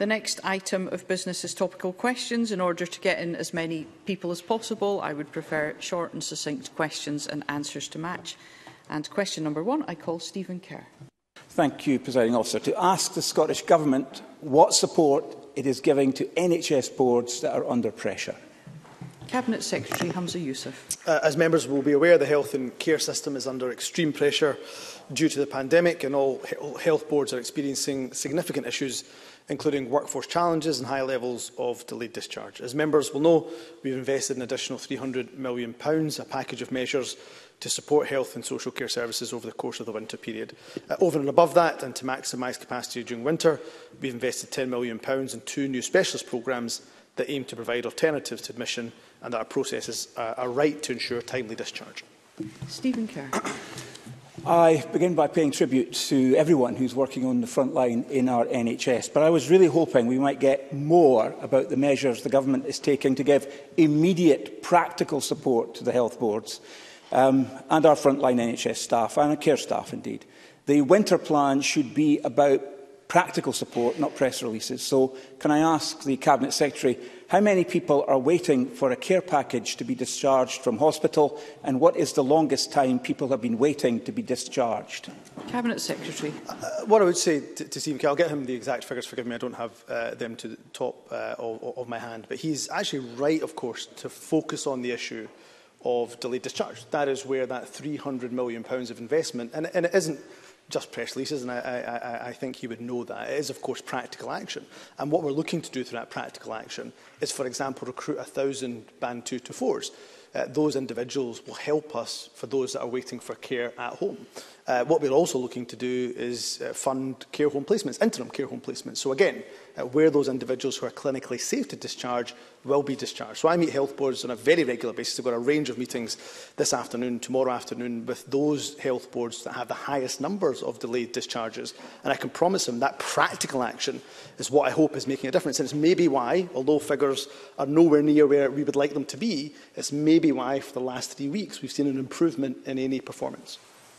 The next item of business is topical questions. In order to get in as many people as possible, I would prefer short and succinct questions and answers to match. And question number 1, I call Stephen Kerr. Thank you, Presiding Officer. To ask the Scottish Government what support it is giving to NHS boards that are under pressure. Cabinet Secretary Hamza Yousaf. As members will be aware, the health and care system is under extreme pressure due to the pandemic, and all health boards are experiencing significant issues, including workforce challenges and high levels of delayed discharge. As members will know, we've invested an additional £300 million, a package of measures to support health and social care services over the course of the winter period. Over and above that, and to maximise capacity during winter, we've invested £10 million in 2 new specialist programmes that aim to provide alternatives to admission and that our processes are right to ensure timely discharge. Stephen Kerr. I begin by paying tribute to everyone who's working on the front line in our NHS, but I was really hoping we might get more about the measures the Government is taking to give immediate practical support to the health boards and our frontline NHS staff, and our care staff indeed. The winter plan should be about practical support, not press releases. So can I ask the Cabinet Secretary how many people are waiting for a care package to be discharged from hospital, and what is the longest time people have been waiting to be discharged? Cabinet Secretary. What I would say to Stephen Kerr, I'll get him the exact figures, forgive me, I don't have them to the top of my hand, but he's actually right, of course, to focus on the issue of delayed discharge. That is where that £300 million of investment, and it isn't just press releases, and I think he would know that. It is, of course, practical action. And what we're looking to do through that practical action is, for example, recruit 1,000 Band 2 to 4s. Those individuals will help us for those that are waiting for care at home. What we're also looking to do is fund care home placements, interim care home placements. So again, where those individuals who are clinically safe to discharge will be discharged. So I meet health boards on a very regular basis. I've got a range of meetings this afternoon, tomorrow afternoon, with those health boards that have the highest numbers of delayed discharges. And I can promise them that practical action is what I hope is making a difference. And it's maybe why, although figures are nowhere near where we would like them to be, it's maybe why for the last 3 weeks we've seen an improvement in A&E performance.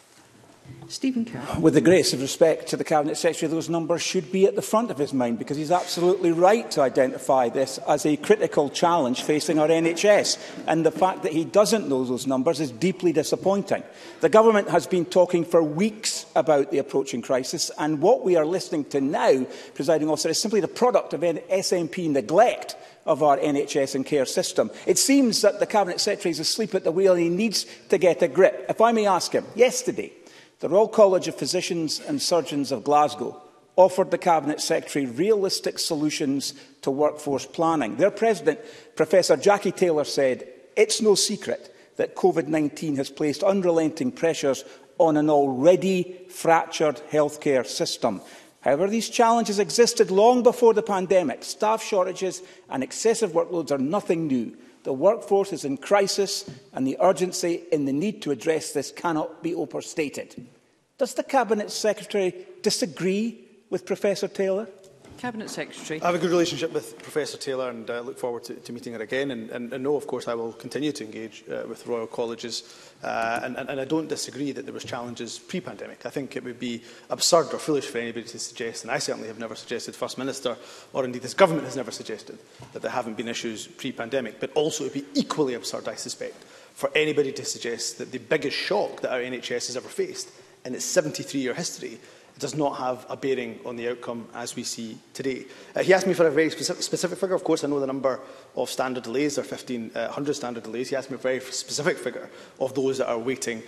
Stephen Kerr. With the greatest of respect to the Cabinet Secretary, those numbers should be at the front of his mind, because he's absolutely right to identify this as a critical challenge facing our NHS. And the fact that he doesn't know those numbers is deeply disappointing. The Government has been talking for weeks about the approaching crisis, and what we are listening to now, Presiding Officer, is simply the product of SNP neglect of our NHS and care system. It seems that the Cabinet Secretary is asleep at the wheel and he needs to get a grip. If I may ask him, yesterday, the Royal College of Physicians and Surgeons of Glasgow offered the Cabinet Secretary realistic solutions to workforce planning. Their President, Professor Jackie Taylor, said, "It's no secret that COVID-19 has placed unrelenting pressures on an already fractured healthcare system. However, these challenges existed long before the pandemic. Staff shortages and excessive workloads are nothing new. The workforce is in crisis, and the urgency in the need to address this cannot be overstated." Does the Cabinet Secretary disagree with Professor Taylor? Cabinet Secretary. I have a good relationship with Professor Taylor, and look forward to meeting her again. And no, of course, I will continue to engage with Royal Colleges. And I don't disagree that there was challenges pre-pandemic. I think it would be absurd or foolish for anybody to suggest, and I certainly have never suggested, First Minister, or indeed this Government has never suggested, that there haven't been issues pre-pandemic. But also it would be equally absurd, I suspect, for anybody to suggest that the biggest shock that our NHS has ever faced in its 73-year history does not have a bearing on the outcome as we see today. He asked me for a very specific figure. Of course, I know the number of standard delays. There are 1,500 standard delays. He asked me for a very specific figure of those that are waiting,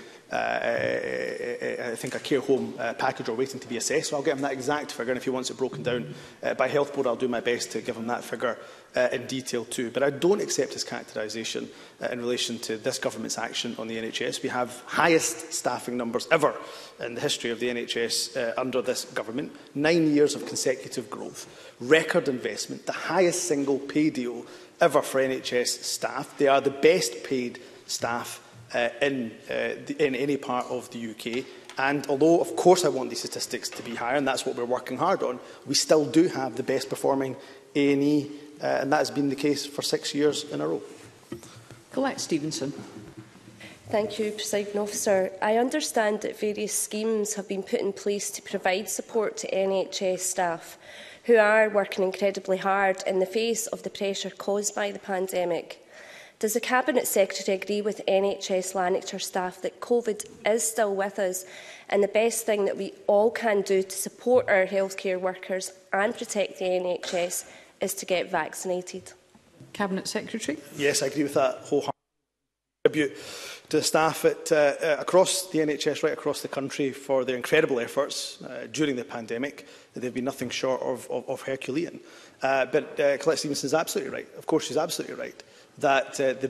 I think, a care home package or waiting to be assessed. So I'll get him that exact figure, and if he wants it broken down by health board, I'll do my best to give him that figure in detail too. But I don't accept his characterisation in relation to this Government's action on the NHS. We have highest staffing numbers ever in the history of the NHS under this Government. 9 years of consecutive growth, record investment, the highest single pay deal ever for NHS staff. They are the best paid staff in any part of the UK. And although, of course, I want these statistics to be higher, and that's what we're working hard on, we still do have the best performing A&E, and that has been the case for 6 years in a row. Colette Stevenson. Thank you, Presiding Officer. I understand that various schemes have been put in place to provide support to NHS staff. who are working incredibly hard in the face of the pressure caused by the pandemic. Does the Cabinet Secretary agree with NHS Lanarkshire staff that COVID is still with us and the best thing that we all can do to support our healthcare workers and protect the NHS is to get vaccinated? Cabinet Secretary. Yes, I agree with that wholeheartedly. Tribute to the staff across the NHS, right across the country, for their incredible efforts during the pandemic. They've been nothing short of Herculean. But Colette Stevenson is absolutely right. Of course, she's absolutely right that the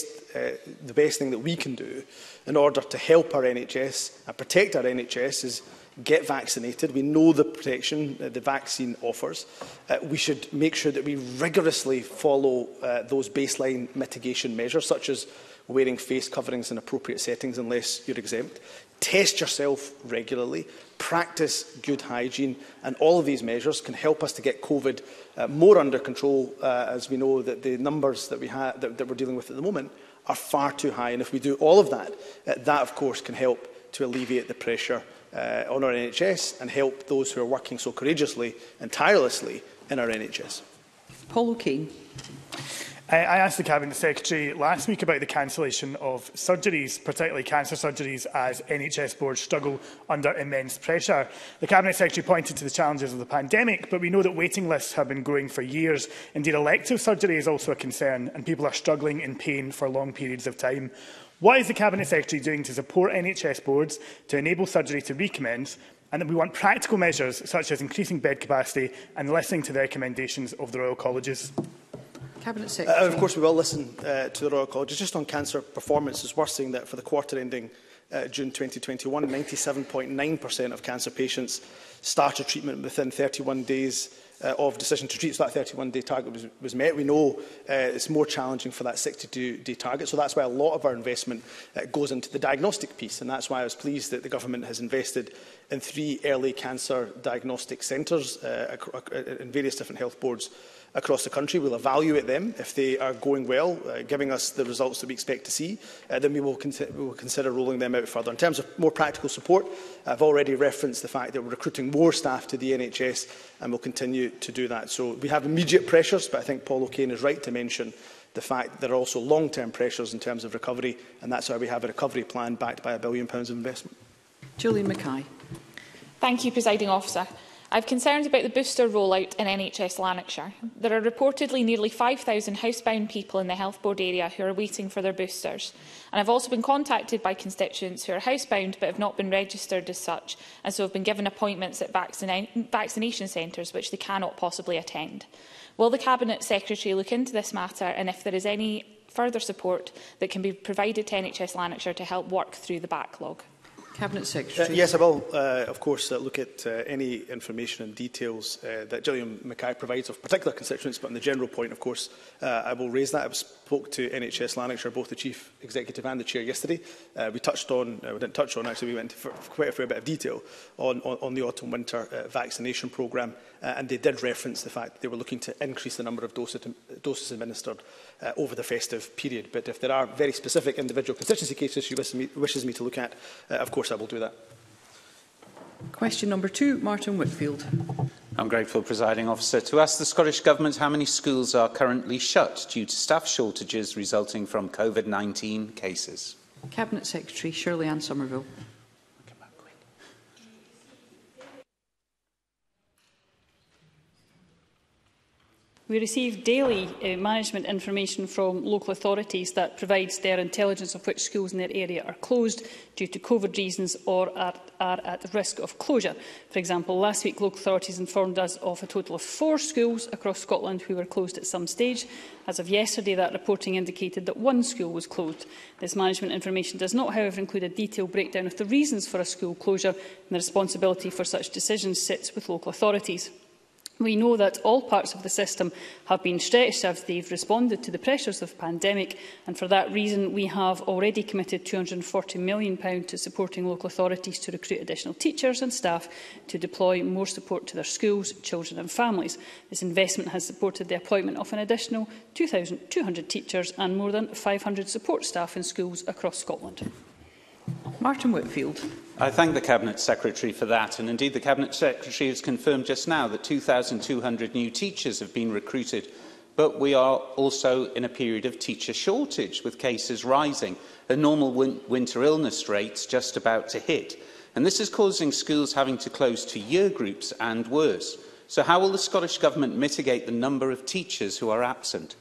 best thing that we can do in order to help our NHS and protect our NHS is get vaccinated. We know the protection the vaccine offers. We should make sure that we rigorously follow those baseline mitigation measures, such as wearing face coverings in appropriate settings unless you're exempt. Test yourself regularly, practice good hygiene, and all of these measures can help us to get COVID more under control, as we know that the numbers that we're dealing with at the moment are far too high. And if we do all of that, that of course can help to alleviate the pressure on our NHS and help those who are working so courageously and tirelessly in our NHS. Paul O'Kane. I asked the Cabinet Secretary last week about the cancellation of surgeries, particularly cancer surgeries, as NHS boards struggle under immense pressure. The Cabinet Secretary pointed to the challenges of the pandemic, but we know that waiting lists have been growing for years. Indeed, elective surgery is also a concern, and people are struggling in pain for long periods of time. What is the Cabinet Secretary doing to support NHS boards to enable surgery to recommence? And that we want practical measures such as increasing bed capacity and listening to the recommendations of the Royal Colleges. Cabinet Secretary. Of course, we will listen to the Royal Colleges. Just on cancer performance, it's worth saying that for the quarter ending June 2021, 97.9% of cancer patients started treatment within 31 days of decision to treat. So that 31-day target was met. We know it's more challenging for that 62-day target. So that's why a lot of our investment goes into the diagnostic piece. And that's why I was pleased that the government has invested in 3 early cancer diagnostic centres in various different health boards across the country. We'll evaluate them. If they are going well, giving us the results that we expect to see, then we will consider rolling them out further. In terms of more practical support, I've already referenced the fact that we're recruiting more staff to the NHS and will continue to do that. So we have immediate pressures, but I think Paul O'Kane is right to mention the fact that there are also long-term pressures in terms of recovery, and that's why we have a recovery plan backed by £1 billion of investment. Julian Mackay. Thank you, Presiding Officer. I have concerns about the booster rollout in NHS Lanarkshire. There are reportedly nearly 5,000 housebound people in the Health Board area who are waiting for their boosters. And I've also been contacted by constituents who are housebound but have not been registered as such, and so have been given appointments at vaccination centres which they cannot possibly attend. Will the Cabinet Secretary look into this matter, and if there is any further support that can be provided to NHS Lanarkshire to help work through the backlog? Cabinet Secretary. Yes, I will, of course, look at any information and details that Gillian Mackay provides of particular constituents, but on the general point, of course, I will raise that. I spoke to NHS Lanarkshire, both the Chief Executive and the Chair yesterday. We didn't touch on, actually, we went into quite a fair bit of detail on the autumn-winter vaccination programme, and they did reference the fact that they were looking to increase the number of doses administered over the festive period. But if there are very specific individual constituency cases she wishes me to look at, of course I will do that. Question number 2, Martin Whitfield. I'm grateful, Presiding Officer, to ask the Scottish Government how many schools are currently shut due to staff shortages resulting from COVID-19 cases. Cabinet Secretary Shirley Ann Somerville. We receive daily management information from local authorities that provides their intelligence of which schools in their area are closed due to COVID reasons or are at risk of closure. For example, last week local authorities informed us of a total of 4 schools across Scotland who were closed at some stage. As of yesterday, that reporting indicated that 1 school was closed. This management information does not, however, include a detailed breakdown of the reasons for a school closure, and the responsibility for such decisions sits with local authorities. We know that all parts of the system have been stretched as they've responded to the pressures of the pandemic, and for that reason we have already committed £240 million to supporting local authorities to recruit additional teachers and staff to deploy more support to their schools, children and families. This investment has supported the appointment of an additional 2,200 teachers and more than 500 support staff in schools across Scotland. Martin Whitfield. I thank the Cabinet Secretary for that, and indeed the Cabinet Secretary has confirmed just now that 2,200 new teachers have been recruited, but we are also in a period of teacher shortage, with cases rising, and normal winter illness rates just about to hit. And this is causing schools having to close to year groups and worse. So how will the Scottish Government mitigate the number of teachers who are absent?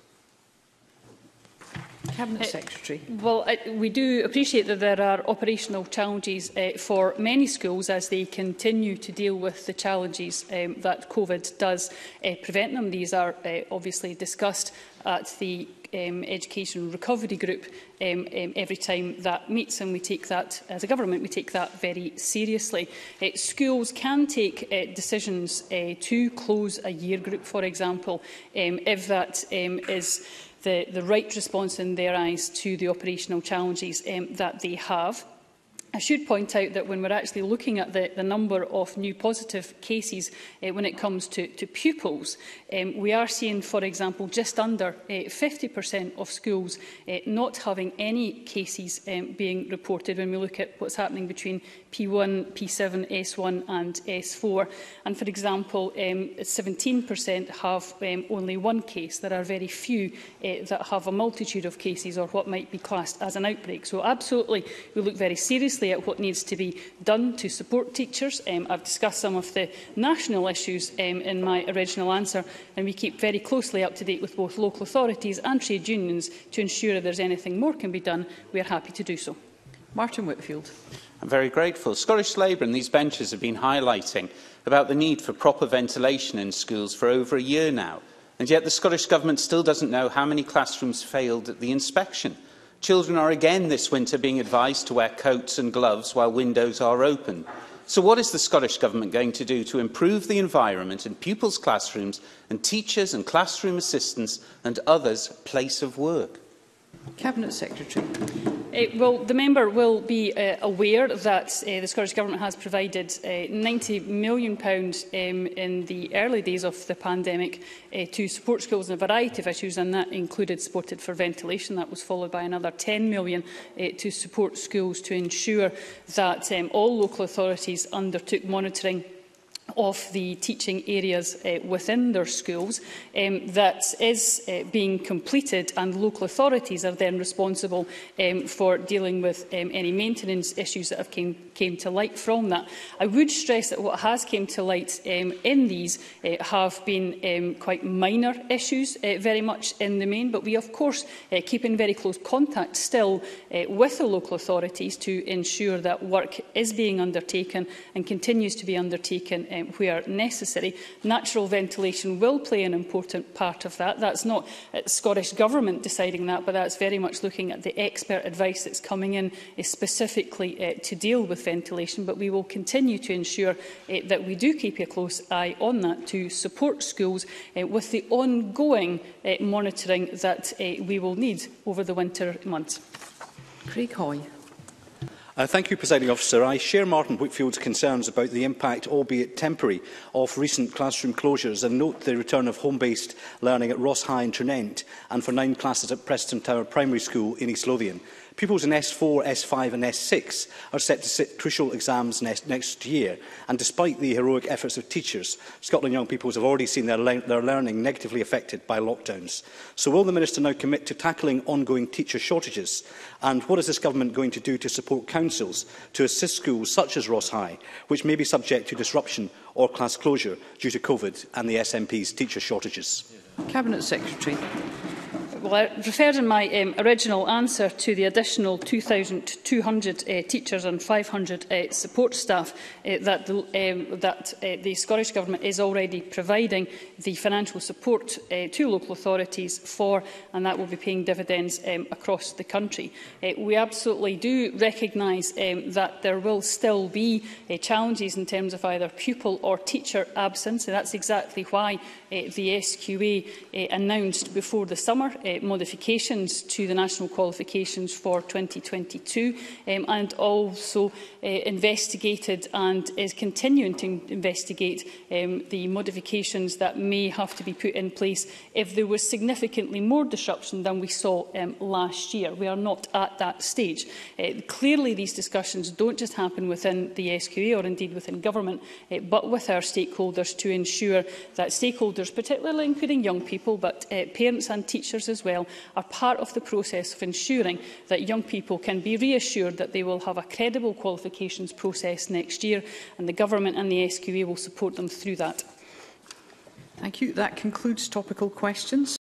Cabinet Secretary. Well, we do appreciate that there are operational challenges for many schools as they continue to deal with the challenges that COVID does prevent them. These are obviously discussed at the Education Recovery Group every time that meets, and we take that, as a government, we take that very seriously. Schools can take decisions to close a year group, for example, if that is the right response in their eyes to the operational challenges that they have. I should point out that when we're actually looking at the number of new positive cases when it comes to pupils, we are seeing, for example, just under 50% of schools not having any cases being reported when we look at what's happening between P1, P7, S1 and S4. And, for example, 17% have only one case. There are very few that have a multitude of cases or what might be classed as an outbreak. So, absolutely, we look very seriously at what needs to be done to support teachers. I've discussed some of the national issues in my original answer, and we keep very closely up to date with both local authorities and trade unions to ensure if there's anything more can be done, we are happy to do so. Martin Whitfield. I'm very grateful. Scottish Labour and these benches have been highlighting about the need for proper ventilation in schools for over a year now, and yet the Scottish Government still doesn't know how many classrooms failed at the inspection. Children are again this winter being advised to wear coats and gloves while windows are open. So what is the Scottish Government going to do to improve the environment in pupils' classrooms and teachers and classroom assistants and others' place of work? Cabinet Secretary. Well, the member will be aware that the Scottish Government has provided £90 million in the early days of the pandemic to support schools on a variety of issues, and that included supported for ventilation. That was followed by another £10 million to support schools to ensure that all local authorities undertook monitoring of the teaching areas within their schools. That is being completed, and local authorities are then responsible for dealing with any maintenance issues that have came to light from that. I would stress that what has come to light in these have been quite minor issues, very much in the main, but we of course keep in very close contact still with the local authorities to ensure that work is being undertaken and continues to be undertaken where necessary. Natural ventilation will play an important part of that. That's not Scottish Government deciding that, but that's very much looking at the expert advice that's coming in specifically to deal with ventilation. But we will continue to ensure that we do keep a close eye on that to support schools with the ongoing monitoring that we will need over the winter months. Craig Hoy. Thank you, Presiding Officer. I share Martin Whitfield's concerns about the impact, albeit temporary, of recent classroom closures and note the return of home-based learning at Ross High in Trinent and for 9 classes at Preston Tower Primary School in East Lothian. Pupils in S4, S5 and S6 are set to sit crucial exams next year, and despite the heroic efforts of teachers, Scotland young pupils have already seen their learning negatively affected by lockdowns. So will the Minister now commit to tackling ongoing teacher shortages? And what is this Government going to do to support councils to assist schools such as Ross High, which may be subject to disruption or class closure due to COVID and the SNP's teacher shortages? Cabinet Secretary. Well, I referred in my original answer to the additional 2,200 teachers and 500 support staff that the Scottish Government is already providing the financial support to local authorities for, and that will be paying dividends across the country. We absolutely do recognise that there will still be challenges in terms of either pupil or teacher absence, and that's exactly why the SQA announced before the summer modifications to the national qualifications for 2022 and also investigated and is continuing to investigate the modifications that may have to be put in place if there was significantly more disruption than we saw last year. We are not at that stage. Clearly, these discussions don't just happen within the SQA or indeed within government, but with our stakeholders to ensure that stakeholders, particularly including young people, but parents and teachers as well, are part of the process of ensuring that young people can be reassured that they will have a credible qualifications process next year, and the government and the SQA will support them through that. Thank you. That concludes topical questions.